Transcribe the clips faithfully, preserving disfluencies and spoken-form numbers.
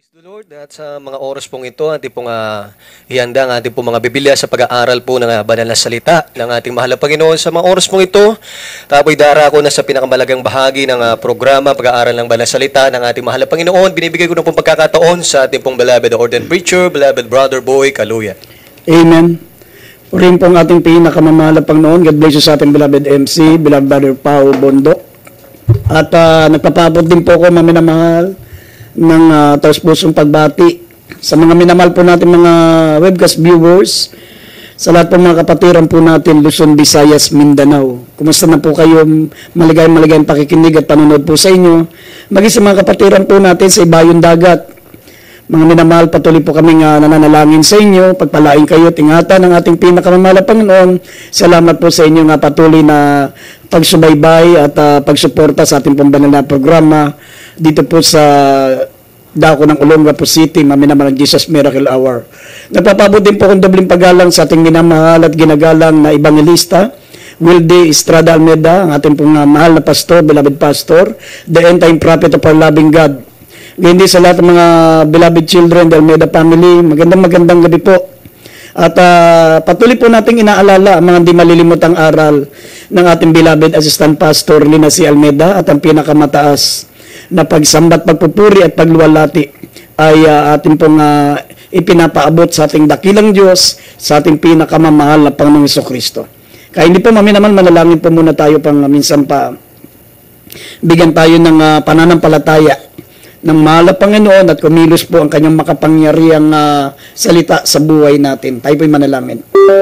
Praise the Lord, at sa mga oras pong ito, ating pong uh, ihanda ang ating pong mga Biblia sa pag-aaral po ng uh, banal na salita ng ating mahal na Panginoon. Sa mga oras pong ito, tapo'y dara ko na sa pinakamalagang bahagi ng uh, programa, pag-aaral ng banal na salita ng ating mahal na Panginoon. Binibigay ko na pong pagkakataon sa ating pong beloved ordained preacher, beloved brother Boy Kaluya. Amen. Purihin po ang ating pinakamamahal na Panginoon. God bless you sa ating beloved M C, beloved brother Pao Bondo. At uh, nagpapabot din po ko, maminamahal, ng uh, taus-pusong pagbati sa mga minamahal po natin mga webcast viewers, sa lahat po mga kapatiran po natin Luzon, Visayas, Mindanao. Kumusta na po kayo? Maligayang maligayang pakikinig at panonood po sa inyo. Maging sa mga kapatiran po natin sa ibayong dagat. Mga minamahal, patuloy po kaming uh, nananalangin sa inyo. Pagpalain kayo, tingatan ng ating pinakamamahal na Panginoon. Salamat po sa inyo nga patuloy na pagsubaybay at uh, pagsuporta sa ating pong banal na programa dito po sa dako ng Olongapo City, maminamahal ng Jesus Miracle Hour. Nagpapabot din po kong dobling paggalang sa ating minamahal at ginagalang na evangelista, Wilde Estrada Almeda, ang ating pong uh, mahal na pastor, beloved pastor, the end-time prophet of our loving God. Ngayon din sa lahat ng mga beloved children, the Almeda family, magandang magandang gabi po. At uh, patuloy po nating inaalala ang mga hindi malilimutang aral ng ating beloved assistant pastor, Lina C. Almeda, at ang pinakamataas na pagsambat, pagpupuri at pagluwalhati ay uh, ating pong uh, ipinapaabot sa ating dakilang Diyos, sa ating pinakamamahal na Panginoong Jesucristo. Kaya hindi po maminaman, manalangin po muna tayo pang uh, minsan pa bigyan tayo ng uh, pananampalataya ng mahal na Panginoon at kumilos po ang kanyang makapangyarihang uh, salita sa buhay natin. Tayo po'y manalangin.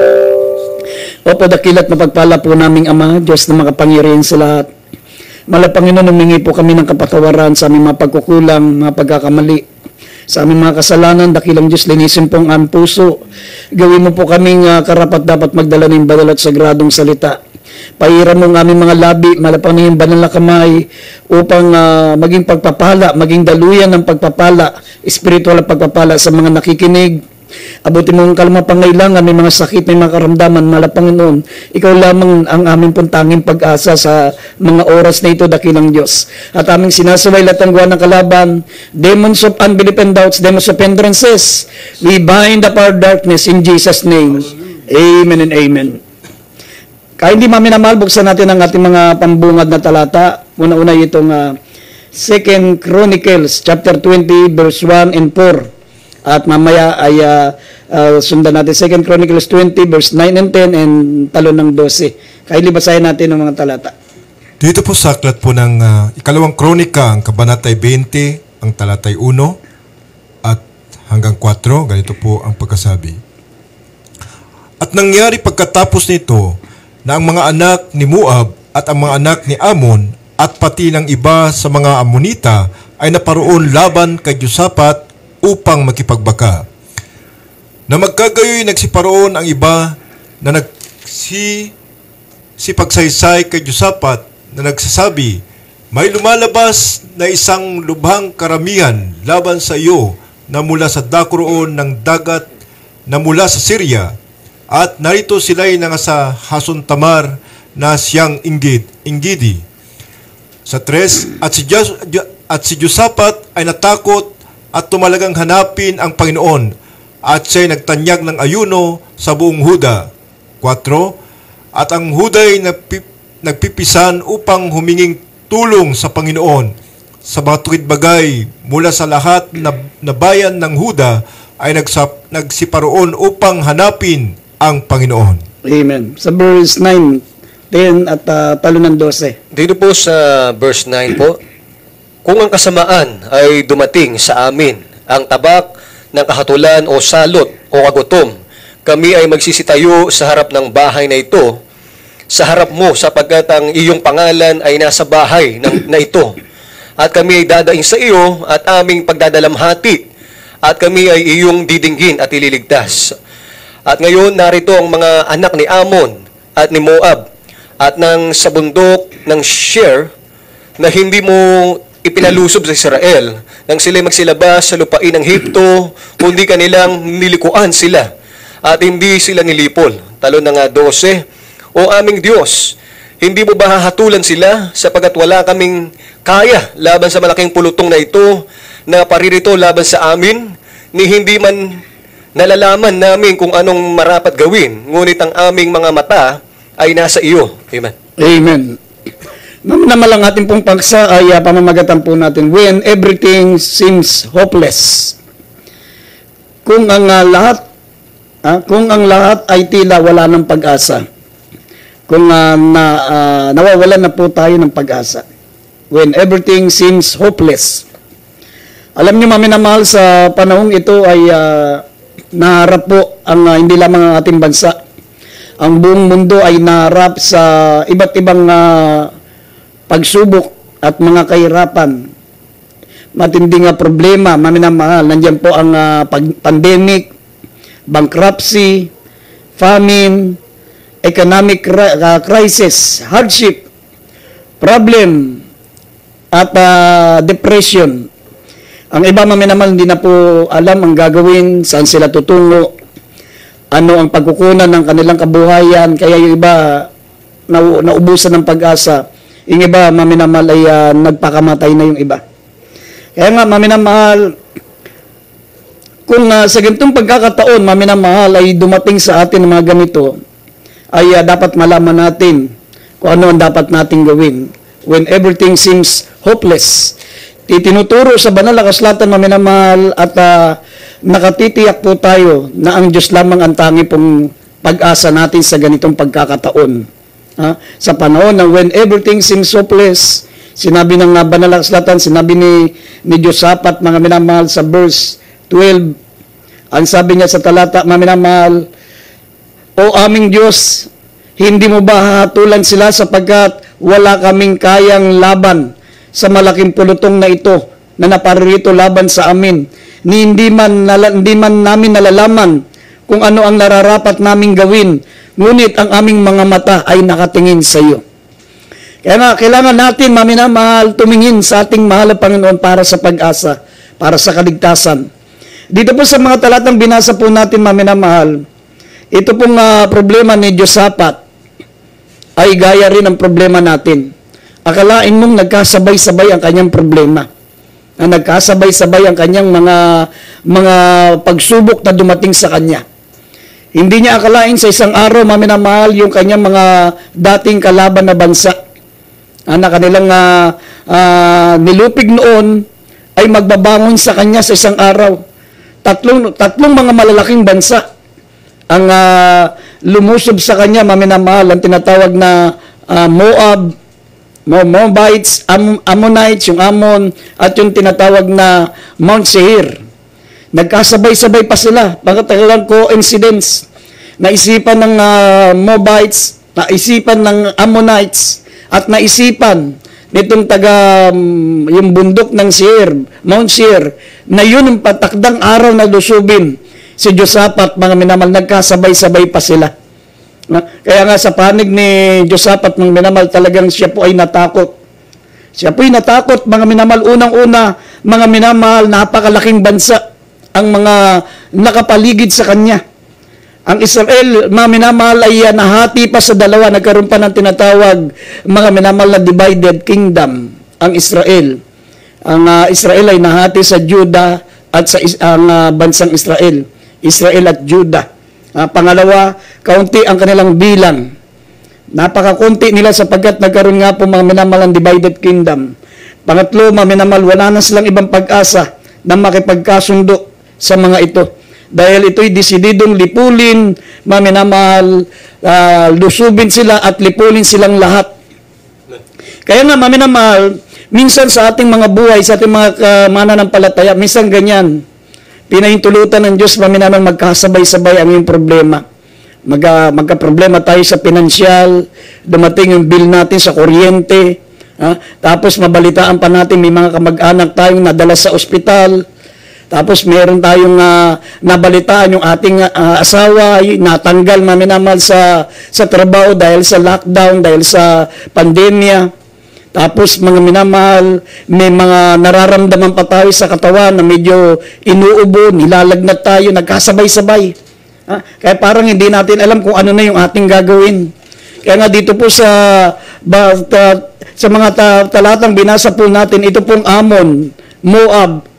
Opo, dakilat na pagpala po naming Ama, Diyos na makapangyarihan sa lahat. Mahal na Panginoon, humingi po kami ng kapatawaran sa aming mga pagkukulang, mga pagkakamali, sa aming mga kasalanan. Dakilang Diyos, linisin po ang aming puso. Gawin mo po kaming uh, karapat dapat magdala ng banal at sagradong salita. Pahiram mo ang aming mga labi, malapang na yung banal na kamay, upang uh, maging pagpapala, maging daluyan ng pagpapala, spiritual na pagpapala sa mga nakikinig. Abutin mo ang kalma pangailangan, may mga sakit, may mga karamdaman, mahal na Panginoon. Ikaw lamang ang aming puntanging pag-asa sa mga oras na ito, dakilang Diyos. At aming sinasaway lahat ng gawa ng kalaban, demons of unbelief and doubts, demons of hindrances. We bind up our darkness in Jesus' name. Amen and amen. Kaya hindi maminamahal, buksan natin ang ating mga pambungad na talata. Una-una itong uh, Second Chronicles chapter twenty verse one and four. At mamaya ay uh, uh, sundan natin Second Chronicles twenty verse nine and ten and talon ng twelve. Kaya libasahin natin ang mga talata. Dito po sa aklat po ng uh, ikalawang kronika, ang kabanatay twenty, ang talatay one at hanggang four, ganito po ang pagkasabi. At nangyari pagkatapos nito, na ang mga anak ni Moab at ang mga anak ni Ammon at pati ng iba sa mga Ammonita ay naparoon laban kay Josaphat upang makipagbaka. Na magkagayoy nagsiparoon ang iba na nagsi si pagsaysay kay Josaphat na nagsasabi, may lumalabas na isang lubhang karamihan laban sa iyo na mula sa dakoroon ng dagat na mula sa Syria. At narito sila'y nanga sa Hason Tamar na siyang Inggid, Inggidi. Sa tres, at si, Jos, at si Josaphat ay natakot at tumalagang hanapin ang Panginoon at siya'y nagtanyag ng ayuno sa buong Huda. Kwatro, at ang Huda'y nagpip, nagpipisan upang huminging tulong sa Panginoon sa mga tuwid bagay mula sa lahat na, na bayan ng Huda ay nagsap, nagsiparoon upang hanapin ang Panginoon. Amen. Sa verse nine, ten at uh, talon ng twelve. Dito po sa verse nine po, kung ang kasamaan ay dumating sa amin, ang tabak ng kahatulan o salot o kagutom, kami ay magsisitayo sa harap ng bahay na ito, sa harap mo sapagkat ang iyong pangalan ay nasa bahay ng, na ito. At kami ay dadaing sa iyo at aming pagdadalamhati, at kami ay iyong didinggin at ililigtas. At ngayon, narito ang mga anak ni Ammon at ni Moab at ng sa bundok ng Seir na hindi mo ipinalusob sa Israel nang sila magsilabas sa lupain ng Hipto, kundi kanilang nilikuan sila at hindi sila nilipol. Talon ng twelve, O aming Diyos, hindi mo ba hahatulan sila sapagkat wala kaming kaya laban sa malaking pulutong na ito na paririto laban sa amin, ni hindi man nalalaman namin kung anong marapat gawin, ngunit ang aming mga mata ay nasa iyo. Amen. Amen. Naman lang ating pong paksa ay uh, pamamagatan po natin, when everything seems hopeless. Kung ang uh, lahat ah, kung ang lahat ay tila wala ng pag-asa. Kung uh, na, uh, nawawalan na po tayo ng pag-asa. When everything seems hopeless. Alam niyo, maminamahal, sa panahong ito ay uh, naharap po ang uh, hindi lamang ang ating bansa. Ang buong mundo ay naharap sa iba't ibang uh, pagsubok at mga kahirapan. Matinding uh, problema, maminamahal. Nandiyan po ang uh, pag- pandemic, bankruptcy, famine, economic uh, crisis, hardship, problem, at uh, depression. Ang iba, maminamahal, hindi na po alam ang gagawin, saan sila tutungo, ano ang pagkukunan ng kanilang kabuhayan, kaya yung iba na, naubusan ng pag-asa. Yung iba, maminamahal, ay uh, nagpakamatay na yung iba. Kaya nga, maminamahal, kung uh, sa ganitong pagkakataon, maminamahal, ay dumating sa atin ng mga ganito, ay uh, dapat malaman natin kung ano ang dapat nating gawin. When everything seems hopeless, titinuturo sa banal na kasulatan, maminamahal, at uh, nakatitiyak po tayo na ang Diyos lamang ang tangi pong pag-asa natin sa ganitong pagkakataon. Ha? Sa panahon na when everything seems hopeless, sinabi ng uh, banal na kasulatan, sinabi ni, ni Josapat, mga minamahal, sa verse twelve, ang sabi niya sa talata, maminamahal, o aming Diyos, hindi mo ba hahatulan sila sapagkat wala kaming kayang laban sa malaking pulutong na ito na naparirito laban sa amin, ni hindi man, nala, hindi man namin nalalaman kung ano ang nararapat naming gawin, ngunit ang aming mga mata ay nakatingin sa iyo. Kaya nga, kailangan natin, maminamahal, tumingin sa ating mahal na Panginoon para sa pag-asa, para sa kaligtasan. Dito po sa mga talatang binasa po natin, maminamahal, ito pong uh, problema ni Josapat ay gaya rin ang problema natin. Akalain mong nagkasabay-sabay ang kanyang problema. Na nagkasabay-sabay ang kanyang mga mga pagsubok na dumating sa kanya. Hindi niya akalain sa isang araw, maminamahal, yung kanyang mga dating kalaban na bansa ah, na kanilang uh, uh, nilupig noon ay magbabangon sa kanya sa isang araw. Tatlong, tatlong mga malalaking bansa ang uh, lumusob sa kanya, maminamahal, ang tinatawag na uh, Moab, Moabites, Am- Ammonites, yung Ammon, at yung tinatawag na Mount Seir. Nagkasabay-sabay pa sila. Pagkatagalang coincidence. Naisipan ng uh, Moabites, naisipan ng Ammonites, at naisipan nitong taga um, yung bundok ng Seir, Mount Seir, na yun ang patakdang araw na lusubin si Josapat, mga minamal, nagkasabay-sabay pa sila. Kaya nga sa panig ni Josapat, mga minamal, talagang siya po ay natakot. Siya po ay natakot, mga minamal, unang-una, mga minamal, napakalaking bansa ang mga nakapaligid sa kanya. Ang Israel, mga minamahal, ay uh, nahati pa sa dalawa, nagkaroon pa ng tinatawag, mga minamahal, na divided kingdom, ang Israel. Ang uh, Israel ay nahati sa Juda at sa ang uh, bansang Israel. Israel at Juda. Uh, pangalawa, kaunti ang kanilang bilang. Napakakunti nila sapagkat nagkaroon nga po, mga minamahal, ang divided kingdom. Pangatlo, mga minamahal, wala na silang ibang pag-asa na makipagkasundo sa mga ito. Dahil ito'y desididong lipulin, maminamahal, uh, lusubin sila at lipulin silang lahat. Kaya nga, maminamahal, minsan sa ating mga buhay, sa ating mga uh, mananampalataya, minsan ganyan, pinahintulutan ng Diyos, maminamahal, magkasabay-sabay ang iyong problema. Mag, uh, magka-problema tayo sa pinansyal, dumating yung bill natin sa kuryente, uh, tapos mabalitaan pa natin, may mga kamag-anak tayong nadala sa ospital. Tapos meron tayong uh, nabalitaan yung ating uh, asawa ay natanggal, maminamahal, sa sa trabaho dahil sa lockdown, dahil sa pandemya. Tapos mga minamahal, may mga nararamdaman pa tayo sa katawan na medyo inuubo, nilalagnat tayo, nagkasabay-sabay. Ha? Kaya parang hindi natin alam kung ano na yung ating gagawin. Kaya nga dito po sa ba, ta, sa mga ta, talatang binasa po natin, ito pong Ammon, Moab,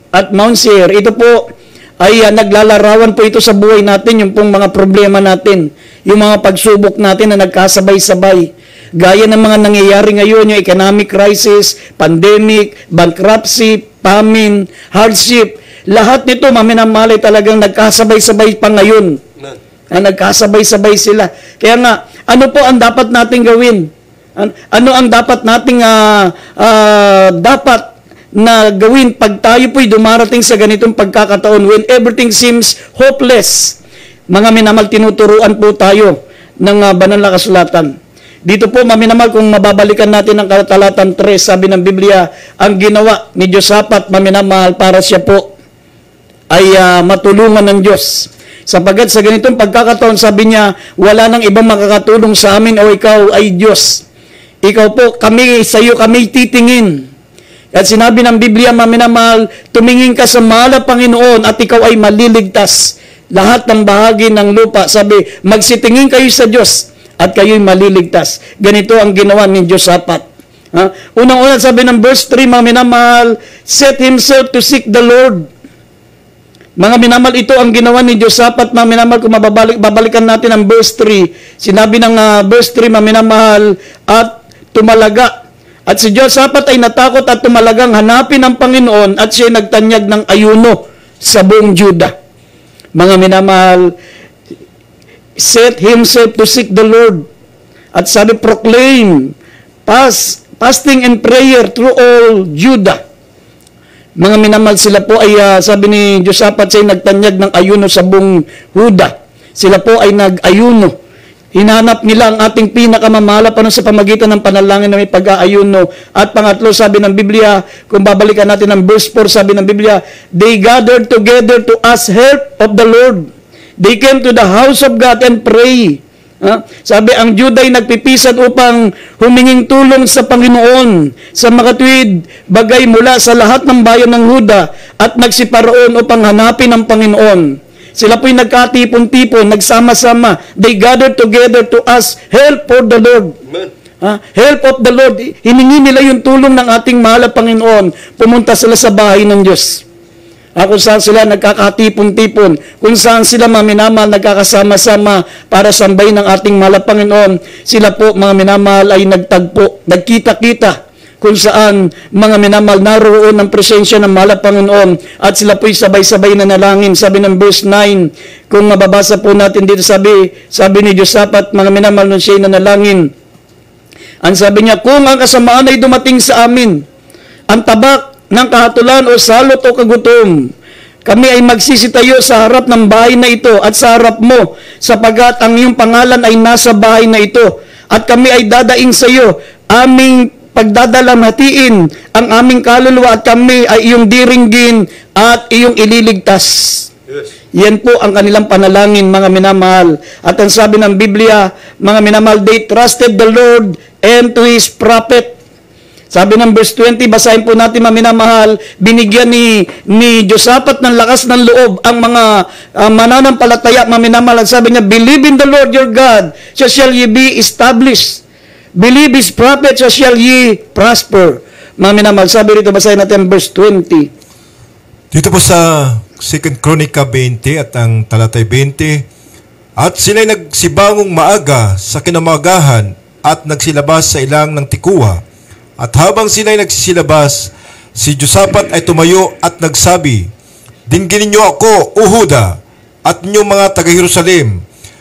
at Mount Seir. Ito po ay uh, naglalarawan po ito sa buhay natin, yung pong mga problema natin, yung mga pagsubok natin na nagkasabay-sabay. Gaya ng mga nangyayari ngayon, yung economic crisis, pandemic, bankruptcy, famine, hardship. Lahat nito, maminamalay talagang nagkasabay-sabay pa ngayon. Na nagkasabay-sabay sila. Kaya nga, ano po ang dapat nating gawin? Ano ang dapat nating uh, uh, dapat na gawin pag tayo po'y dumarating sa ganitong pagkakataon when everything seems hopeless? Mga minamal, tinuturuan po tayo ng uh, banal na kasulatan. Dito po, maminamal, kung mababalikan natin ang katalatan three, sabi ng Biblia, ang ginawa ni Josaphat, maminamahal, para siya po ay uh, matulungan ng Diyos. Sapagat sa ganitong pagkakataon, sabi niya, wala nang ibang makakatulong sa amin o ikaw ay Diyos. Ikaw po, kami, sa iyo kami titingin. At sinabi ng Biblia, maminamahal, tumingin ka sa mahal na Panginoon at ikaw ay maliligtas. Lahat ng bahagi ng lupa, sabi, magsitingin kayo sa Diyos at kayo'y maliligtas. Ganito ang ginawa ni Josaphat. Ha? Unang-una, sabi ng verse three, maminamahal, set himself to seek the Lord. Mga minamal, ito ang ginawa ni Josaphat, maminamahal, kung mababalik, babalikan natin ang verse three. Sinabi ng uh, verse three, maminamahal, at tumalaga. At si Josaphat ay natakot at tumalagang hanapin ang Panginoon at siya nagtanyag ng ayuno sa buong Juda. Mga minamahal, set himself to seek the Lord. At sabi, proclaim, fast, fasting and prayer through all Judah. Mga minamahal, sila po ay, uh, sabi ni Josaphat, siya nagtanyag ng ayuno sa buong Juda. Sila po ay nag-ayuno. Hinanap nila ang ating pinakamamahal pa sa pamagitan ng panalangin na may pag-aayuno. At pangatlo, sabi ng Biblia, kung babalikan natin ang verse four, sabi ng Biblia, they gathered together to ask help of the Lord. They came to the house of God and pray. Ha? Sabi, ang Judah ay nagpipisan upang huminging tulong sa Panginoon sa makatuwid bagay mula sa lahat ng bayan ng Huda at nagsiparoon upang hanapin ang Panginoon. Sila po'y nagkatipon-tipon, nagsama-sama. They gathered together to ask help for the Lord. Ha? Help of the Lord. Hiningi nila yung tulong ng ating mahal na Panginoon. Pumunta sila sa bahay ng Diyos. Ha? Kung saan sila nagkakatipon-tipon. Kung saan sila maminamahal, nagkakasama-sama para sambahin ng ating mahal na Panginoon. Sila po, mga minamahal, ay nagtagpo, nagkita-kita. Kung saan mga minamahal naroon ang presensya ng mahal na Panginoon at sila po'y sabay-sabay na nalangin. Sabi ng verse nine, kung mababasa po natin dito, sabi, sabi ni Josaphat, mga minamahal, nung siya'y nanalangin, ang sabi niya, kung ang kasamaan ay dumating sa amin, ang tabak ng kahatulan o salot o kagutom, kami ay magsisitayo sa harap ng bahay na ito at sa harap mo, sapagat ang iyong pangalan ay nasa bahay na ito, at kami ay dadaing sa iyo, aming pagdadalamhatiin ang aming kaluluwa at kami ay iyong diringgin at iyong ililigtas. Yes. Yan po ang kanilang panalangin, mga minamahal. At ang sabi ng Biblia, mga minamahal, they trusted the Lord and to His prophet. Sabi ng verse twenty, basahin po natin, mga minamahal, binigyan ni, ni Josaphat ng lakas ng loob ang mga uh, mananampalataya, mga minamahal. Sabi niya, believe in the Lord your God, so shall ye be established. Believe His prophet, so shall ye prosper. Mga minamahal, sabi rito, basahin natin verse twenty. Dito po sa Second Chronica twenty at ang talatay twenty, at sila'y nagsibangong maaga sa kinamagahan at nagsilabas sa ilang ng tikuwa. At habang sila'y nagsisilabas, si Josaphat ay tumayo at nagsabi, dingginin niyo ako, O Huda, at ninyong mga taga-Jerusalem.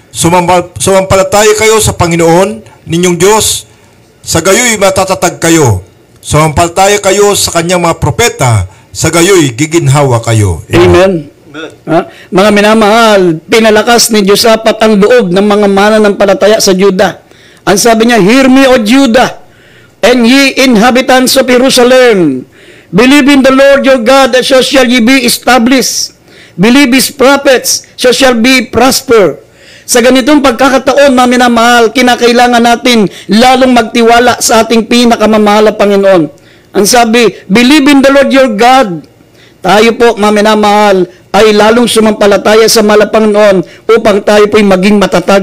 Sumampalataya kayo sa Panginoon, ninyong Diyos, sa gayoy matatatag kayo. Sumampalataya kayo sa kanyang mga propeta, sa gayoy giginhawa kayo. Amen. Amen. Ha? Mga minamahal, pinalakas ni Josaphat ang loob ng mga mananampalataya sa Juda. Ang sabi niya, hear me, O Judah, and ye inhabitants of Jerusalem, believe in the Lord your God, and so shall ye be established. Believe His prophets, so shall be prosper. Sa ganitong pagkakataon, mga minamahal, kinakailangan natin lalong magtiwala sa ating pinakamamahal na Panginoon. Ang sabi, believe in the Lord your God. Tayo po, mga minamahal, ay lalong sumampalataya sa mahal na Panginoon upang tayo po'y maging matatag.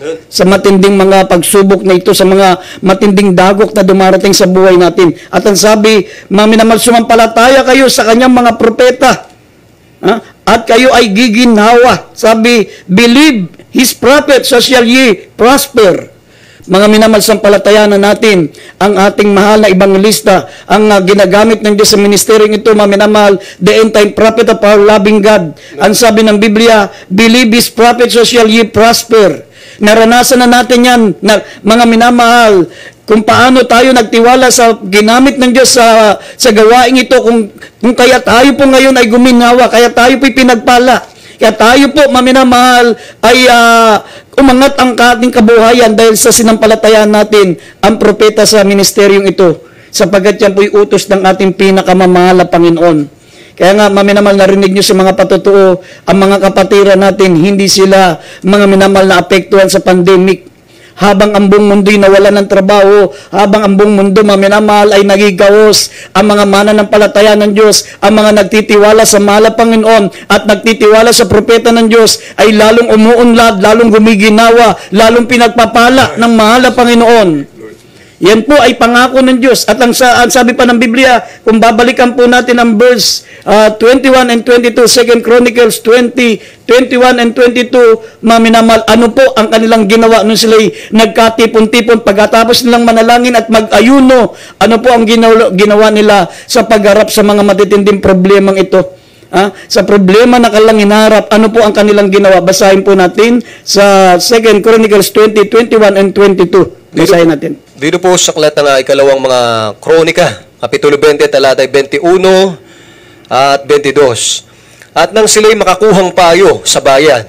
sa matinding mga pagsubok na ito, sa mga matinding dagok na dumarating sa buhay natin. At ang sabi, maminamal sumampalataya kayo sa kanyang mga propeta, ha? At kayo ay giginhawa. Sabi, believe his prophet, so shall ye prosper. Mga minamahal sampalatayanan natin, ang ating mahal na ebangelista, ang uh, ginagamit ng Diyos sa ministeryong ito, mga minamahal, the end time prophet of our loving God. Ang sabi ng Biblia, believe his prophet, so shall ye prosper. Naranasan na natin yan, na, mga minamahal, kung paano tayo nagtiwala sa ginamit ng Diyos sa, sa gawaing ito, kung, kung kaya tayo po ngayon ay guminhawa, kaya tayo po pinagpala. Kaya tayo po, maminamahal, ay uh, umangat ang ating kabuhayan dahil sa sinampalatayaan natin ang propeta sa ministeryong ito, sapagkat yan po'y utos ng ating pinakamamahal na Panginoon. Kaya nga, maminamahal, narinig nyo sa mga patutuo, ang mga kapatiran natin, hindi sila mga minamahal na apektuhan sa pandemic. Habang ang buong mundo'y nawalan ng trabaho, habang ang buong mundo, maminamahal, ay nagigawas, ang mga mananampalataya ng Diyos, ang mga nagtitiwala sa mahal na Panginoon at nagtitiwala sa propeta ng Diyos, ay lalong umuunlad, lalong gumiginawa, lalong pinagpapala ng mahal na Panginoon. Yan po ay pangako ng Diyos. At ang, ang sabi pa ng Biblia, kung babalikan po natin ang verse uh, twenty-one and twenty-two, Second Chronicles twenty, twenty-one and twenty-two, maminamal, ano po ang kanilang ginawa nung sila'y nagkatipon-tipon pagkatapos nilang manalangin at mag-ayuno, ano po ang ginawa, ginawa nila sa pagharap sa mga matitinding problemang ito. Ha? Sa problema na kanilang hinarap, ano po ang kanilang ginawa? Basahin po natin sa Second Chronicles twenty, twenty-one and twenty-two. Basahin natin. Dito po sa aklat ng ikalawang mga kronika, Kapitulo twenty, talatay twenty-one at twenty-two. At nang sila'y makakuhang payo sa bayan,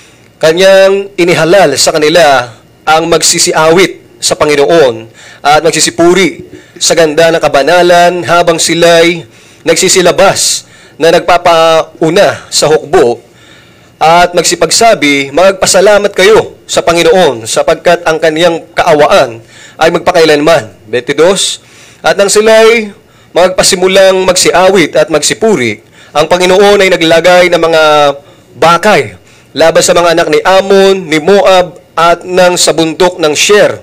kanyang inihalal sa kanila ang magsisiawit sa Panginoon at magsisipuri sa ganda ng kabanalan habang sila'y nagsisilabas na nagpapauna sa hukbo at magsipagsabi, magpasalamat kayo sa Panginoon sapagkat ang kaniyang kaawaan ay magpakailanman. twenty-two. At nang sila'y magpasimulang magsiawit at magsipuri, ang Panginoon ay naglagay ng mga bakay laban sa mga anak ni Ammon, ni Moab at ng sa bundok ng Sher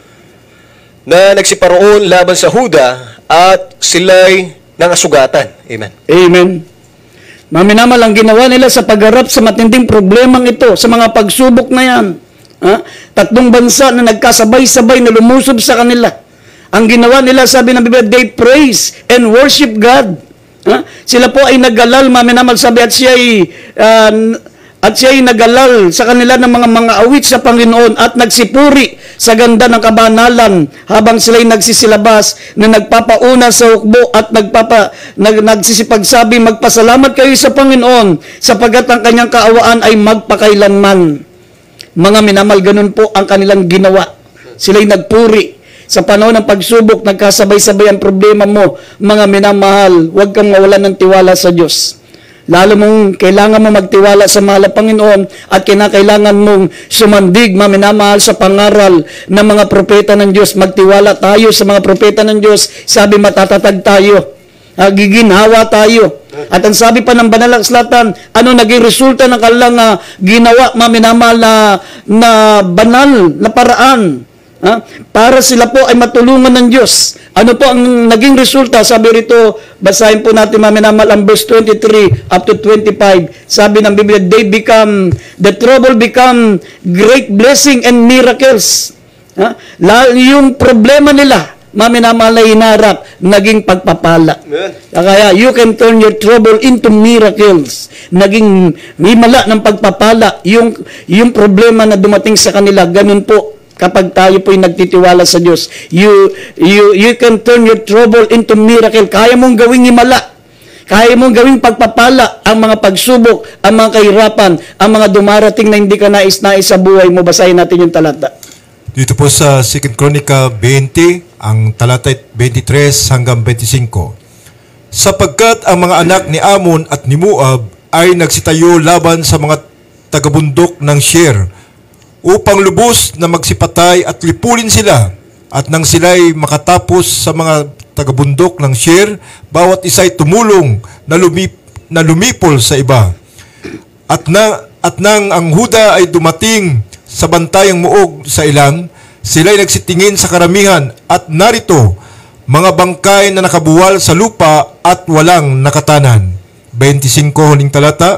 na nagsiparoon laban sa Huda at sila'y nangasugatan. Amen. Amen. Maminamal, ang ginawa nila sa pagharap sa matinding problemang ito, sa mga pagsubok na yan. Ha? Tatlong bansa na nagkasabay-sabay na lumusob sa kanila. Ang ginawa nila, sabi ng Biblia, they praise and worship God. Ha? Sila po ay nagalal, maminamal, sabi, at siya ay uh, at siya ay nagalal sa kanila ng mga mga awit sa Panginoon at nagsipuri sa ganda ng kabanalan habang sila'y nagsisilabas na nagpapauna sa hukbo at nagpapa, nag, nagsisipagsabi, magpasalamat kayo sa Panginoon sapagkat ang kanyang kaawaan ay magpakailanman. Mga minamal, ganun po ang kanilang ginawa. Sila'y nagpuri. Sa panahon ng pagsubok, nagkasabay-sabay ang problema mo. Mga minamahal, huwag kang mawalan ng tiwala sa Diyos. Lalo mong kailangan mo magtiwala sa mahal na Panginoon at kinakailangan mong sumandig, maminamahal, sa pangaral ng mga propeta ng Diyos. Magtiwala tayo sa mga propeta ng Diyos. Sabi, matatatag tayo. Uh, giginhawa tayo. At ang sabi pa ng banal na kasulatan, ano naging resulta ng kanilang uh, ginawa, maminamahal, na, na banal na paraan. Ha? Para sila po ay matulungan ng Diyos. Ano po ang naging resulta? Sabi rito, basahin po natin maminamal ang verse twenty-three up to twenty-five. Sabi ng Biblia, they become, the trouble become great blessing and miracles. Ha? Yung problema nila, maminamal na hinarap, naging pagpapala. Amen. Kaya you can turn your trouble into miracles. Naging himala ng pagpapala. Yung, yung problema na dumating sa kanila, ganun po. Kapag tayo po'y nagtitiwala sa Diyos, you, you, you can turn your trouble into miracle. Kaya mong gawing himala. Kaya mong gawing pagpapala ang mga pagsubok, ang mga kahirapan, ang mga dumarating na hindi ka nais-nais sa buhay mo. Basahin natin yung talata. Dito po sa Second Chronica twenty, ang talata twenty-three hanggang twenty-five. Sapagkat ang mga anak ni Ammon at ni Moab ay nagsitayo laban sa mga tagabundok ng Sher, upang lubos na magsipatay at lipulin sila. At nang sila'y makatapos sa mga tagabundok ng Sher, bawat isa'y tumulong na, lumip, na lumipol sa iba. At, na, at nang ang Huda ay dumating sa bantayang muog sa ilang, sila'y nagsitingin sa karamihan at narito, mga bangkay na nakabuwal sa lupa at walang nakatanan. twenty-five huling talata.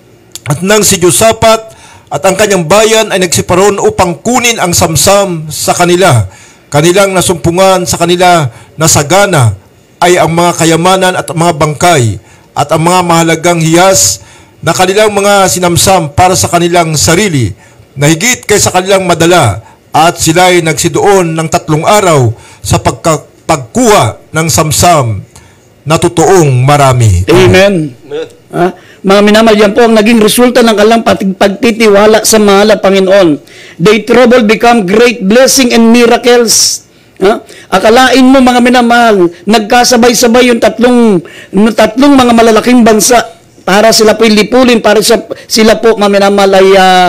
At nang si Josapat at ang kanyang bayan ay nagsiparon upang kunin ang samsam sa kanila, kanilang nasumpungan sa kanila na sagana ay ang mga kayamanan at mga bangkay at ang mga mahalagang hiyas na kanilang mga sinamsam para sa kanilang sarili, na higit kaysa kanilang madala, at sila ay nagsidoon ng tatlong araw sa pagka, pagkuha ng samsam na totoong marami. Amen. Amen. Ha? Mga minamahal, yan po ang naging resulta ng kanilang pag- pagtitiwala sa mahal na Panginoon. They trouble become great blessing and miracles. Ha? Akalain mo mga minamahal, nagkasabay-sabay yung tatlong, tatlong mga malalaking bansa para sila po lipulin, para sa, sila po mga minamahal ay uh,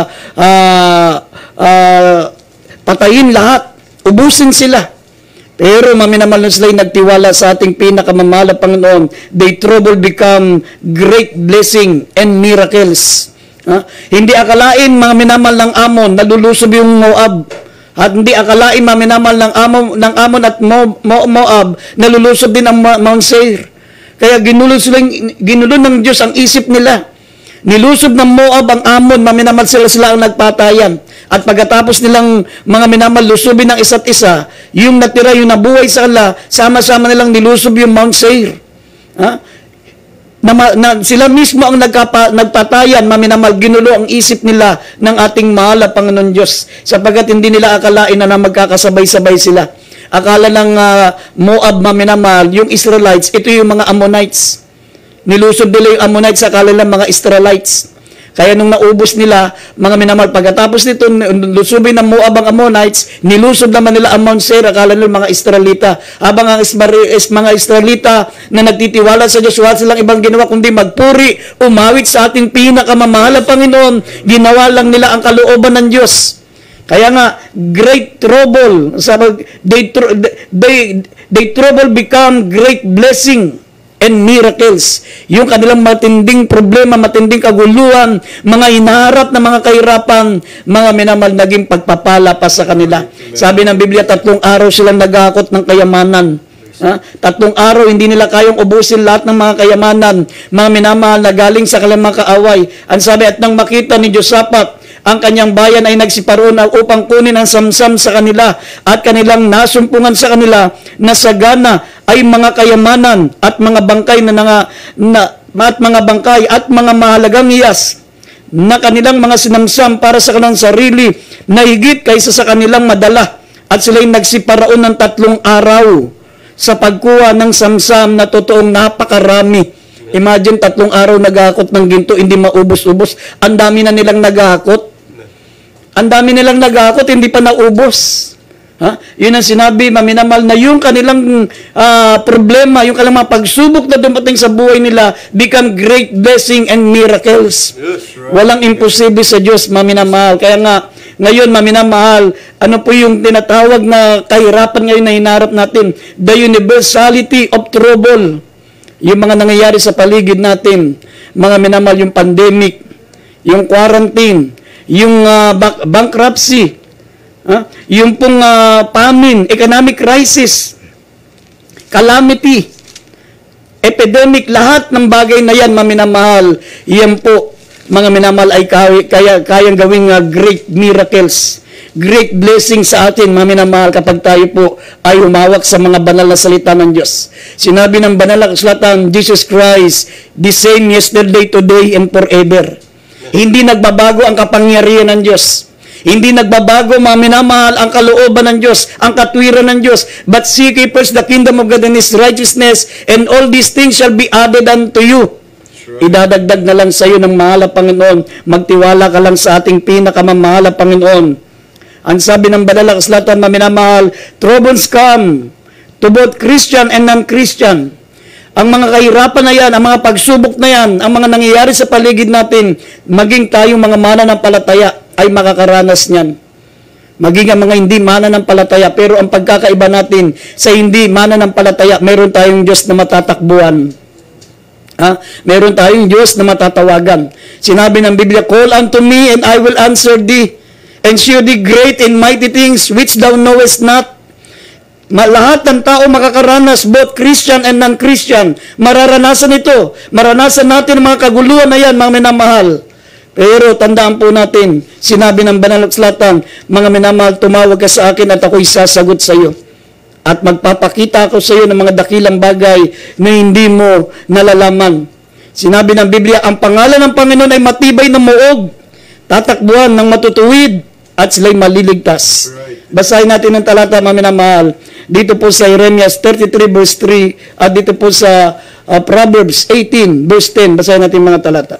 uh, uh, patayin lahat, ubusin sila. Pero maminamahal na sila ay nagtiwala sa ating pinakamamahal na Panginoon. They trouble become great blessing and miracles. Ha? Hindi akalain mga minamahal ng Amon, nalulusob yung Moab. At hindi akalain mga minamahal ng Amon, ng Amon at Mo, Mo, Moab, nalulusob din ang Mount Seir. Kaya ginulo sila, ginulo ng Diyos ang isip nila. Nilusob ng Moab ang Amon, maminamahal sila sila ang nagpatayan. At pagkatapos nilang mga minamahal lusubin ng isa't isa, yung natira, yung nabuhay sa kanila, sama-sama nilang nilusob yung Mount Seir. Ha? Na, na, sila mismo ang nagkapa, nagpatayan, maminamahal, ginulo ang isip nila ng ating mahal na Panginoon Diyos, sapagkat hindi nila akalain na, na magkakasabay-sabay sila. Akala ng uh, Moab, maminamahal, yung Israelites, ito yung mga Ammonites. Nilusob nila yung Ammonites, akala ng mga Israelites. Kaya nung naubos nila, mga minamahal, pagkatapos nito, lusubin ng Moab ang Ammonites, nilusob naman nila ang Mount Seir, akala nila mga Israelita. Habang ang is, mga Israelita na nagtitiwala sa Diyos, wala silang ibang ginawa kundi magpuri, umawit sa ating pinakamamahal na Panginoon, ginawa lang nila ang kalooban ng Diyos. Kaya nga, great trouble, sabi, they, they, they trouble become great blessing and miracles. Yung kanilang matinding problema, matinding kaguluhan, mga hinaharap na mga kahirapan, mga minamahal, naging pagpapala pa sa kanila. Sabi ng Biblia, tatlong araw silang nagakot ng kayamanan. Ha? Tatlong araw, hindi nila kayang ubusin lahat ng mga kayamanan, mga minamahal na galing sa kanilang mga kaaway. Ang sabi, at nang makita ni Josapat, ang kanyang bayan ay nagsiparoon upang kunin ang samsam sa kanila at kanilang nasumpungan sa kanila na sagana ay mga kayamanan at mga bangkay na, na, na at mga bangkay at mga mahalagang hiyas na kanilang mga sinamsam para sa kanilang sarili na higit kaysa sa kanilang madala, at sila'y nagsiparaon ng tatlong araw sa pagkuha ng samsam na totoong napakarami. Imagine, tatlong araw nagahakot ng ginto, hindi maubos-ubos. Ang dami na nilang nagahakot. Ang dami nilang nagahakot, hindi pa naubos. Ha? Yun ang sinabi, maminamal, na yung kanilang uh, problema, yung kanilang mga pagsubok na dumating sa buhay nila, become great blessing and miracles. Yes, right. Walang imposible sa Diyos, maminamahal. Kaya nga, ngayon, maminamahal, ano po yung tinatawag na kahirapan ngayon na hinarap natin? The universality of trouble. Yung mga nangyayari sa paligid natin, mga minamahal, yung pandemic, yung quarantine, yung uh, bankruptcy, huh? Yung pong uh, famine, economic crisis, calamity, epidemic, lahat ng bagay na yan, maminamahal, yan po, mga minamahal, ay kaya, kaya, kayang gawing uh, great miracles, great blessing sa atin, maminamahal, kapag tayo po ay humawak sa mga banal na salita ng Diyos. Sinabi ng banal na kasulatan, Jesus Christ, the same yesterday, today, and forever. Hindi nagbabago ang kapangyarihan ng Diyos. Hindi nagbabago, mga minamahal, ang kalooban ng Diyos, ang katwiran ng Diyos. But seek ye first the kingdom of God and His righteousness, and all these things shall be added unto you. Right. Idadagdag na lang sa iyo ng mahal na Panginoon. Magtiwala ka lang sa ating pinakamamahal na Panginoon. Ang sabi ng banal na kasulatan, mga minamahal, troubles come to both Christian and non-Christian. Ang mga kahirapan na yan, ang mga pagsubok na yan, ang mga nangyayari sa paligid natin, maging tayong mga mananampalataya ay makakaranas niyan. Maging ang mga hindi mananampalataya, pero ang pagkakaiba natin sa hindi mananampalataya, meron tayong Diyos na matatakbuhan. Ha? Meron tayong Diyos na matatawagan. Sinabi ng Biblia, call unto me and I will answer thee, and shew thee great and mighty things which thou knowest not. Ma- lahat ng tao makakaranas, both Christian and non-Christian. Mararanasan ito. Maranasan natin ang mga kaguluhan na yan, mga minamahal. Pero tandaan po natin, sinabi ng banal na kasulatan, mga minamahal, tumawag ka sa akin at ako'y sasagot sa iyo. At magpapakita ako sa iyo ng mga dakilang bagay na hindi mo nalalaman. Sinabi ng Biblia, ang pangalan ng Panginoon ay matibay na muog, tatakbuhan ng matutuwid, at sila'y maliligtas. Basahin natin ang talata, mga minamahal. Dito po sa Jeremias thirty-three verse three, at dito po sa uh, Proverbs eighteen verse ten. Basahin natin mga talata.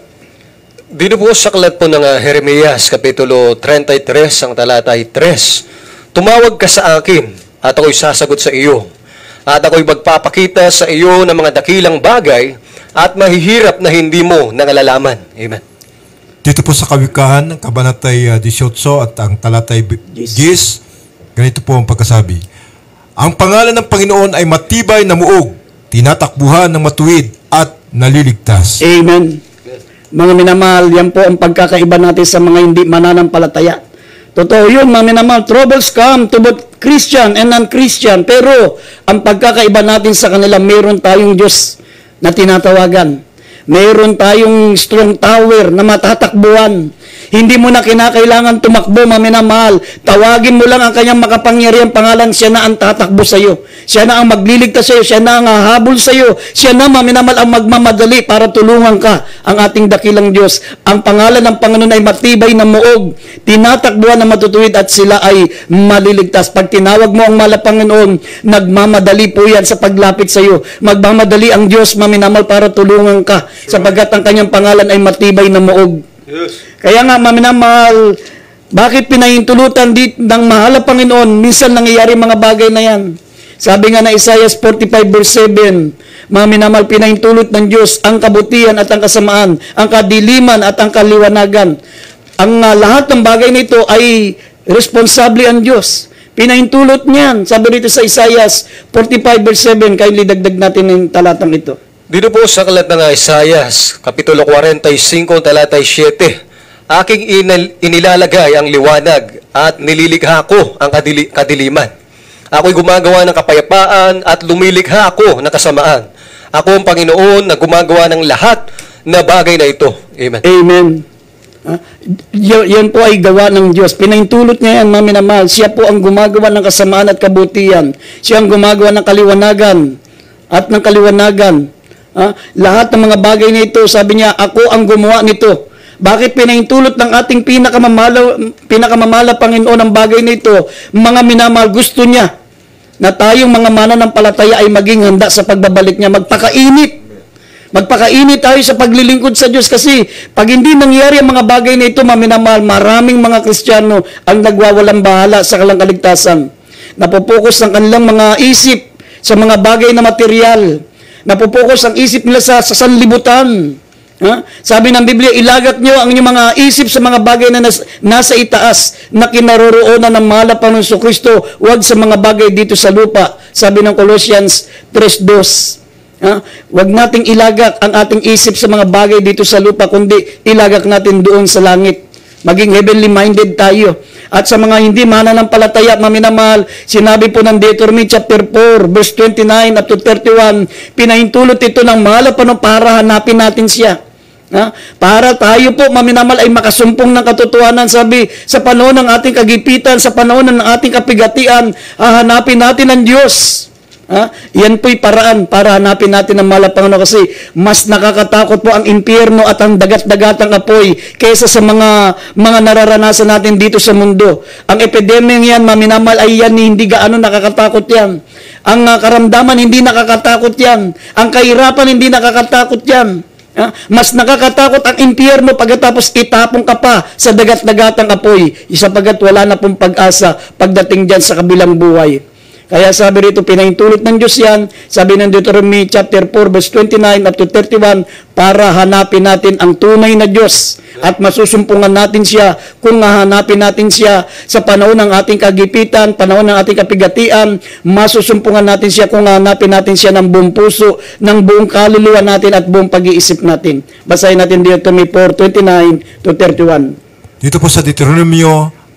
Dito po sa aklat po ng uh, Jeremias, Kapitulo thirty-three, ang talata ay three. Tumawag ka sa akin, at ako'y sasagot sa iyo. At ako'y magpapakita sa iyo ng mga dakilang bagay at mahihirap na hindi mo nangalalaman. Amen. Dito po sa Kawikahan, ng Kabanatay uh, eighteen at ang talatay Gis, ganito po ang pagkasabi. Ang pangalan ng Panginoon ay matibay na muog, tinatakbuhan ng matuwid at naliligtas. Amen. Mga minamahal, yan po ang pagkakaiba natin sa mga hindi mananampalataya. Totoo yun, mga minamahal. Troubles come to both Christian and non-Christian. Pero, ang pagkakaiba natin sa kanila, meron tayong Diyos na tinatawagan. Meron tayong strong tower na matatakbuhan. Hindi mo na kinakailangan tumakbo, mga minamahal. Tawagin mo lang ang kanyang makapangyarihang pangalan. Siya na ang tatakbo sa iyo. Siya na ang magliligtas sa iyo. Siya na ang hahabol sa iyo. Siya na, mga minamahal, ang magmamadali para tulungan ka, ang ating dakilang Diyos. Ang pangalan ng Panginoon ay matibay na muog, tinatakbuhan na matutuwid, at sila ay maliligtas. Pag tinawag mo ang mahal na Panginoon, nagmamadali po yan sa paglapit sa iyo. Magmamadali ang Diyos, mga minamahal, para tulungan ka, sapagat ang kanyang pangalan ay matibay na muog. Yes. Kaya nga, mga minamahal, bakit pinahintulutan dit ng mahal na Panginoon? Minsan nangyayari mga bagay na yan. Sabi nga na Isaiah forty-five verse seven, mga minamahal, pinahintulot ng Diyos ang kabutihan at ang kasamaan, ang kadiliman at ang kaliwanagan. Ang uh, lahat ng bagay nito ay responsable ang Diyos. Pinahintulot niyan. Sabi rito sa Isaiah forty-five verse seven, kaya lidagdag natin yung talatang ito. Dito po sa aklat ng Isaiah, Kapitulo forty-five, talatay seven, aking inal- inilalagay ang liwanag at nililikha ko ang kadili- kadiliman. Ako'y gumagawa ng kapayapaan at lumilikha ako ng kasamaan. Ako ang Panginoon na gumagawa ng lahat na bagay na ito. Amen. Amen. Ah, y- yan po ay gawa ng Diyos. Pinahintulot niya yan, mga minamahal. Siya po ang gumagawa ng kasamaan at kabutihan. Siya ang gumagawa ng kaliwanagan at ng kaliwanagan. Ah, lahat ng mga bagay nito, sabi niya, ako ang gumawa nito. Bakit pinahintulot ng ating pinakamamala, pinakamamala Panginoon ang bagay nito? Mga minamahal, gusto niya na tayong mga mananampalataya ay maging handa sa pagbabalik niya. Magpakainit. Magpakainit tayo sa paglilingkod sa Diyos, kasi pag hindi nangyari ang mga bagay na ito, mga minamahal, maraming mga Kristiyano ang nagwawalang bahala sa kanilang kaligtasan. Napopokus ang kanilang mga isip sa mga bagay na material. Napopokus ang isip nila sa, sa sanlibutan. Ha? Sabi ng Biblia, ilagat nyo ang inyong mga isip sa mga bagay na nas, nasa itaas na kinaroroonan ng mahal na Panginoon Jesucristo, huwag sa mga bagay dito sa lupa. Sabi ng Colossians three two. Ha? Huwag nating ilagak ang ating isip sa mga bagay dito sa lupa, kundi ilagak natin doon sa langit. Maging heavenly minded tayo. At sa mga hindi mananampalataya, mga minamahal, sinabi po ng Deuteronomy chapter four, verse twenty-nine up to thirty-one, pinahintulot ito ng mahal na Panginoon para hanapin natin siya. Ha? Para tayo po, mga minamahal, ay makasumpong ng katotohanan. Sabi, sa panahon ng ating kagipitan, sa panahon ng ating kapigatian, hahanapin natin ang Diyos. Ha? Yan po'y paraan para hanapin natin ang mahal na Panginoon, kasi mas nakakatakot po ang impyerno at ang dagat-dagatang apoy kaysa sa mga mga nararanasan natin dito sa mundo. Ang epidemyang yan, maminamal, ay yan, hindi gaano nakakatakot yan. Ang uh, karamdaman, hindi nakakatakot yan. Ang kahirapan, hindi nakakatakot yan. Ha? Mas nakakatakot ang impyerno pagkatapos itapong ka pa sa dagat-dagatang apoy, isapagat wala na pong pag-asa pagdating dyan sa kabilang buhay. Kaya sabi rito, pinahintulot ng Diyos yan, sabi ng Deuteronomy chapter four, verse twenty-nine up to thirty-one, para hanapin natin ang tunay na Diyos at masusumpungan natin siya. Kung hahanapin natin siya sa panahon ng ating kagipitan, panahon ng ating kapigatian, masusumpungan natin siya kung hahanapin natin siya ng buong puso, ng buong kaluluwa natin at buong pag-iisip natin. Basahin natin Deuteronomy four, twenty-nine to thirty-one. Dito po sa Deuteronomio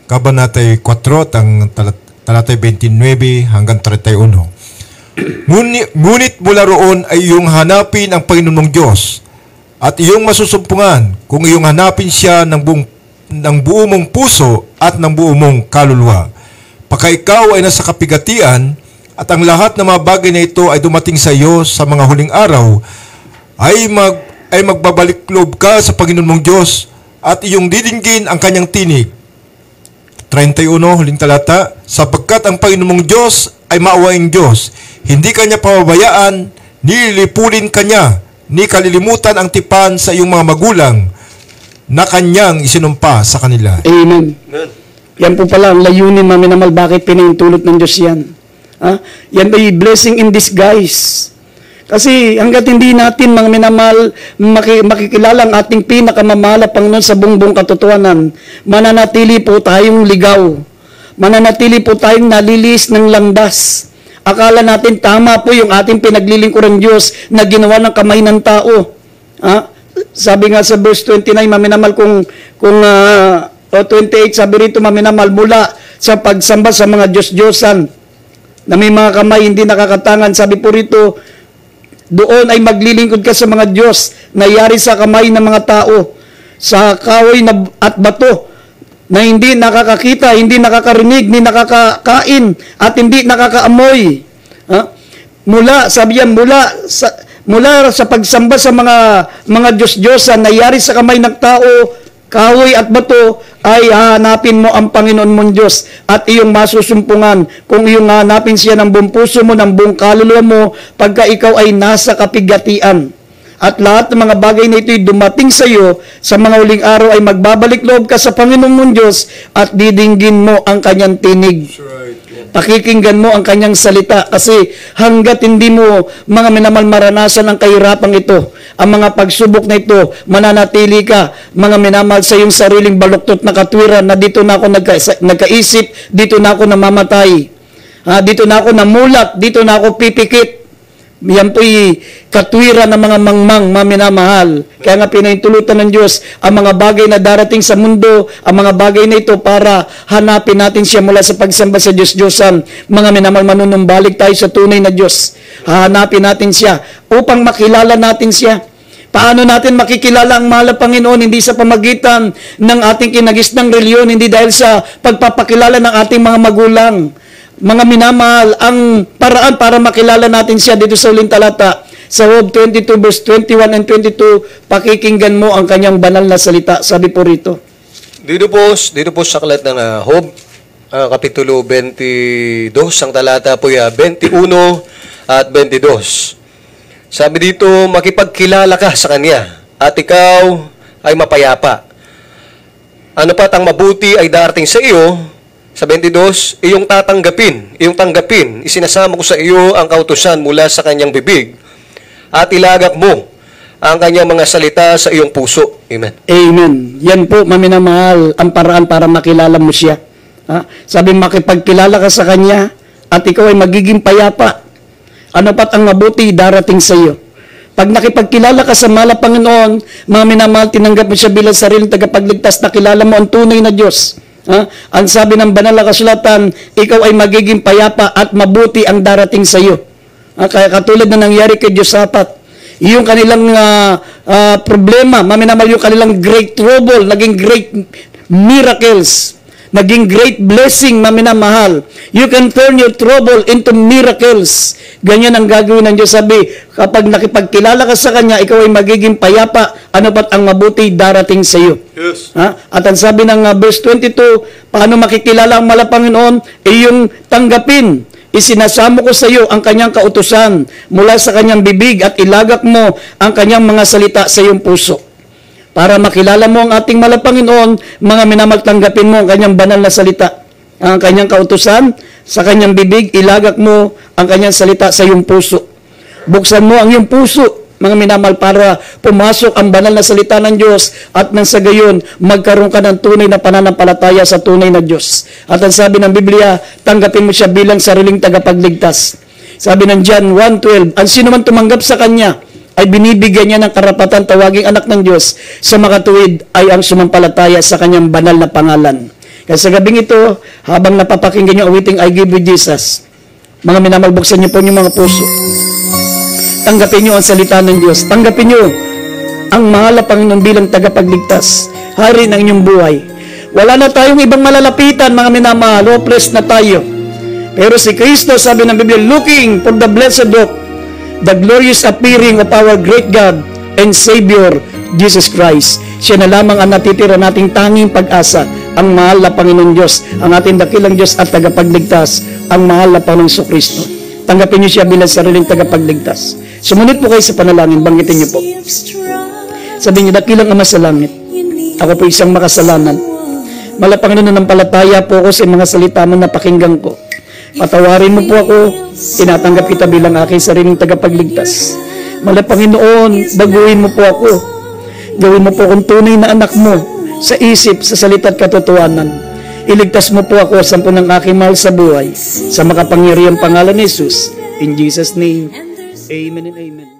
Kabanatay four, tang talat- talatay twenty-nine hanggang thirty-one. Ngunit, ngunit mula roon ay iyong hanapin ang Panginoon mong Diyos at iyong masusumpungan kung iyong hanapin siya ng, buong, ng buo mong puso at ng buo mong kaluluwa. Pagka ikaw ay nasa kapigatian at ang lahat ng mga bagay na ito ay dumating sa iyo sa mga huling araw, ay, mag, ay magbabalik loob ka sa Panginoon mong Diyos at iyong didinggin ang kanyang tinig. thirty-one, huling talata, sapagkat ang Panginoon mong Diyos ay maawaing Diyos. Hindi kanya pababayaan, nililipulin kanya, ni kalilimutan ang tipan sa iyong mga magulang na kanyang isinumpa sa kanila. Amen. Amen. Yan po pala ang layunin, mga minamahal, bakit pinahintulot ng Diyos yan. Ha? Yan ay blessing in disguise. Kasi hanggat hindi natin, mga minamahal, maki, makikilala ang ating pinakamamahal na Panginoon sa buong-buong katotohanan, mananatili po tayong ligaw. Mananatili po tayong nalilis ng landas. Akala natin tama po yung ating pinaglilingkuran Diyos na ginawa ng kamay ng tao. Ha? Sabi nga sa verse twenty-nine, maminamal, kung, kung uh, o twenty-eight, sabi rito, maminamal, mula sa pagsamba sa mga Diyos-Diyosan na may mga kamay hindi nakakatangan. Sabi po rito, doon ay maglilingkod ka sa mga Diyos na yari sa kamay ng mga tao, sa kahoy na, at bato na hindi nakakakita, hindi nakakarinig, hindi nakakakain, at hindi nakakaamoy. Ha? Mula, sabi yan, mula sa, mula sa pagsamba sa mga mga Diyos-Diyosan na yari sa kamay ng tao, kahoy at bato, ay hahanapin mo ang Panginoon mong Diyos at iyong masusumpungan kung iyong hahanapin siya ng buong puso mo, ng buong kaluluwa mo, pagka ikaw ay nasa kapigatian. At lahat ng mga bagay na ito'y dumating sa iyo sa mga huling araw ay magbabalik loob ka sa Panginoon mong Diyos at didinggin mo ang kanyang tinig. Pakikinggan mo ang kanyang salita kasi hanggat hindi mo, mga minamahal, maranasan ang kahirapang ito, ang mga pagsubok na ito, mananatili ka, mga minamahal, sa iyong sariling baluktot na katwiran na dito na ako nagka, nagkaisip, dito na ako namamatay, ha, dito na ako namulat, dito na ako pipikit. Yan po'y katwiran ng mga mangmang, mga minamahal. Kaya nga pinahintulutan ng Diyos ang mga bagay na darating sa mundo, ang mga bagay na ito para hanapin natin siya mula sa pagsamba sa Diyos-Diyosan. Mga minamahal, manunumbalik tayo sa tunay na Diyos. Hahanapin natin siya upang makilala natin siya. Paano natin makikilala ang mahal na Panginoon? Hindi sa pamagitan ng ating kinagisnang reliyon, hindi dahil sa pagpapakilala ng ating mga magulang. Mga minamahal, ang paraan para makilala natin siya dito sa uling talata, sa Job twenty-two verse twenty-one and twenty-two, pakikinggan mo ang kanyang banal na salita. Sabi po rito. Dito po, dito po sa aklat ng uh, Job, uh, Kapitulo twenty-two, ang talata po ya, twenty-one at twenty-two. Sabi dito, makipagkilala ka sa Kanya, at ikaw ay mapayapa. Ano pat ang mabuti ay darating sa iyo, sa twenty-two, iyong tatanggapin, iyong tanggapin, isinasama ko sa iyo ang kautusan mula sa kanyang bibig, at ilagak mo ang kanyang mga salita sa iyong puso. Amen. Amen. Yan po, maminamahal, ang paraan para makilala mo siya. Ha? Sabi, makipagkilala ka sa Kanya, at ikaw ay magiging payapa. Ano pat ang mabuti darating sa iyo. Pag nakipagkilala ka sa mahal na Panginoon, mga minamahal, tinanggap mo siya bilang sariling tagapagligtas, nakilala mo ang tunay na Diyos. Ha? Ang sabi ng banal na kasulatan, ikaw ay magiging payapa at mabuti ang darating sa iyo. Ha? Kaya katulad na nangyari kay Josapat, yung kanilang uh, uh, problema, maminamal, yung kanilang great trouble, naging great miracles, naging great blessing, maminamahal. You can turn your trouble into miracles. Ganyan ang gagawin ng Diyos. Sabi, kapag nakipagkilala ka sa Kanya, ikaw ay magiging payapa. Ano ba't ang mabuti darating sa iyo? Yes. Ha? At ang sabi ng uh, verse twenty-two, paano makikilala ang mahal na Panginoon? E yung tanggapin. Isinasamo ko sa iyo ang Kanyang kautusan mula sa Kanyang bibig at ilagak mo ang Kanyang mga salita sa iyong puso. Para makilala mo ang ating mahal na Panginoon, mga minamahal, tanggapin mo ang Kanyang banal na salita, ang Kanyang kautusan sa Kanyang bibig, ilagak mo ang Kanyang salita sa iyong puso. Buksan mo ang iyong puso, mga minamahal, para pumasok ang banal na salita ng Diyos at nang sa gayon, magkaroon ka ng tunay na pananampalataya sa tunay na Diyos. At ang sabi ng Biblia, tanggapin mo siya bilang sariling tagapagligtas. Sabi ng John one twelve, ang sino man tumanggap sa Kanya, ay binibigyan niya ng karapatan tawaging anak ng Diyos, sa makatuwid ay ang sumampalataya sa Kanyang banal na pangalan. Kaya sa gabing ito, habang napapakinggan yung awiting I Give You Jesus, mga minamahal, buksan niyo po yung mga puso. Tanggapin niyo ang salita ng Diyos. Tanggapin niyo ang mahal na Panginoon bilang tagapagligtas. Hari ng inyong buhay. Wala na tayong ibang malalapitan, mga minamahal. Hopeless na tayo. Pero si Kristo, sabi ng Biblia, looking for the blessed hope, the glorious appearing of our great God and Savior, Jesus Christ. Siya na lamang ang natitira nating tanging pag-asa, ang mahal na Panginoon Diyos, ang ating dakilang Diyos at tagapagligtas, ang mahal na Panginoong Kristo. Tanggapin niyo siya bilang sariling tagapagligtas. Sumunod po kayo sa panalangin, banggitin niyo po. Sabi niyo, dakilang Ama sa langit, ako po isang makasalanan. Mahal na Panginoon, nanampalataya po ako sa mga salita mo na pakinggan ko. Patawarin mo po ako, tinatanggap kita bilang aking sariling tagapagligtas. Mahal na Panginoon, baguhin mo po ako. Gawin mo po akong tunay na anak mo sa isip, sa salita at katotohanan. Iligtas mo po ako sa ng aking mahal sa buhay sa makapangyarihang pangalan ni Jesus. In Jesus' name, amen and amen.